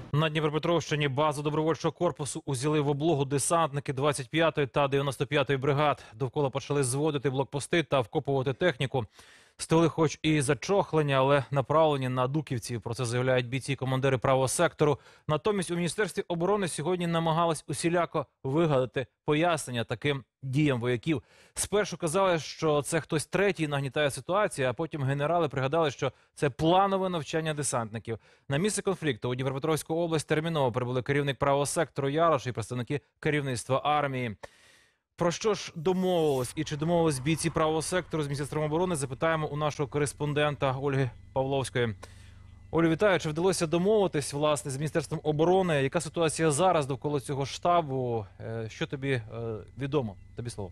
На Дніпропетровщині базу добровольчого корпусу узяли в облогу десантники 25-ї та 95-ї бригад. Довкола почали зводити блокпости та вкопувати техніку. Столи хоч і зачохлені, але направлені на дуківців. Про це заявляють бійці і командири правого сектору. Натомість у Міністерстві оборони сьогодні намагались усіляко вигадати пояснення таким діям вояків. Спершу казали, що це хтось третій нагнітає ситуацію, а потім генерали пригадали, що це планове навчання десантників. На місце конфлікту у Дніпропетровську область терміново прибули керівник правого сектору Ярош і представники керівництва армії. Про що ж домовились і чи домовились бійці правого сектору з Міністерством оборони, запитаємо у нашого кореспондента Ольги Павловської. Олю, вітаю. Чи вдалося домовитись, власне, з Міністерством оборони? Яка ситуація зараз довкола цього штабу? Що тобі відомо? Тобі слово.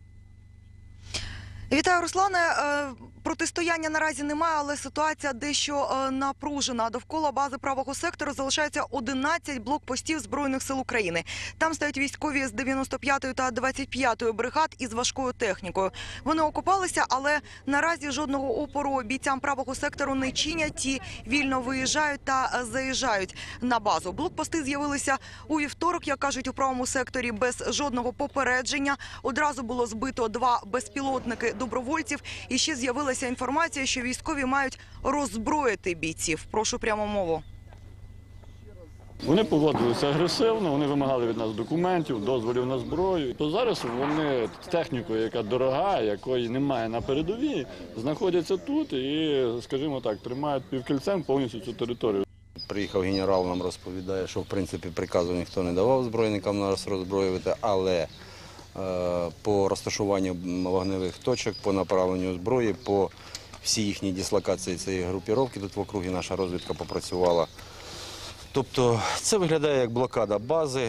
Вітаю, Руслане. Протистояння наразі немає, але ситуація дещо напружена. Довкола бази правого сектору залишається 11 блокпостів Збройних сил України. Там стоять військові з 95-ї та 25-ї бригад із важкою технікою. Вони окупалися, але наразі жодного опору бійцям правого сектору не чинять. Ті вільно виїжджають та заїжджають на базу. Блокпости з'явилися у вівторок, як кажуть у правому секторі, без жодного попередження. Одразу було збито 2 безпілотники добровольців. І ще з'явилася інформація, що військові мають роззброїти бійців. Прошу прямо мову. Вони поводилися агресивно, вони вимагали від нас документів, дозволів на зброю. То зараз вони з технікою, яка дорога, якої немає на передовій, знаходяться тут і, скажімо так, тримають півкільцем повністю цю територію. Приїхав генерал, нам розповідає, що в принципі приказу ніхто не давав збройникам нас роззброювати, але по розташуванню вогневих точок, по направленню зброї, по всій їхній дислокації цієї групіровки, тут в округі наша розвідка попрацювала. Тобто це виглядає як блокада бази.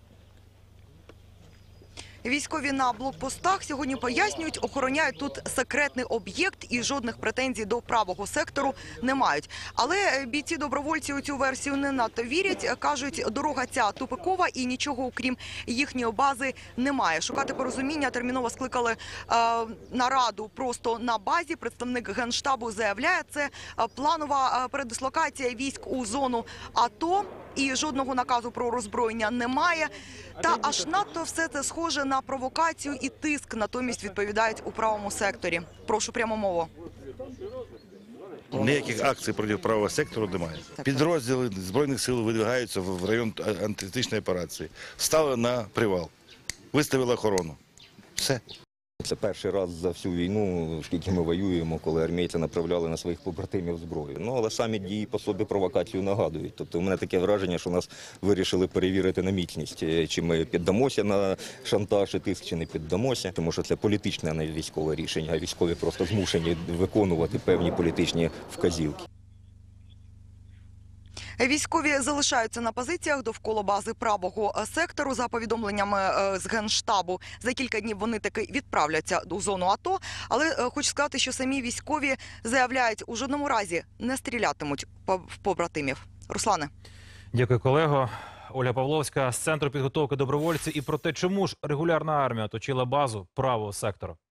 Військові на блокпостах сьогодні пояснюють, охороняють тут секретний об'єкт і жодних претензій до правого сектору не мають. Але бійці-добровольці у цю версію не надто вірять. Кажуть, дорога ця тупикова і нічого, окрім їхньої бази, немає. Шукати порозуміння терміново скликали нараду просто на базі. Представник Генштабу заявляє, це планова передислокація військ у зону АТО. І жодного наказу про роззброєння немає. Та аж надто все це схоже на провокацію і тиск, натомість відповідають у правому секторі. Прошу прямо мову. Ніяких акцій проти правого сектору немає. Підрозділи Збройних сил видвигаються в район антитерористичної операції. Стали на привал, виставили охорону. Все. Це перший раз за всю війну, скільки ми воюємо, коли армійці направляли на своїх побратимів зброю. Ну, але самі дії по собі провокацію нагадують. Тобто у мене таке враження, що нас вирішили перевірити на міцність. Чи ми піддамося на шантаж і тиск, чи не піддамося. Тому що це політичне, а не військове рішення, а військові просто змушені виконувати певні політичні вказівки. Військові залишаються на позиціях довкола бази правого сектору. За повідомленнями з Генштабу, за кілька днів вони таки відправляться у зону АТО. Але хочу сказати, що самі військові заявляють, у жодному разі не стрілятимуть в побратимів. Руслане. Дякую, колего. Ольга Павловська з Центру підготовки добровольців. І про те, чому ж регулярна армія оточила базу правого сектору.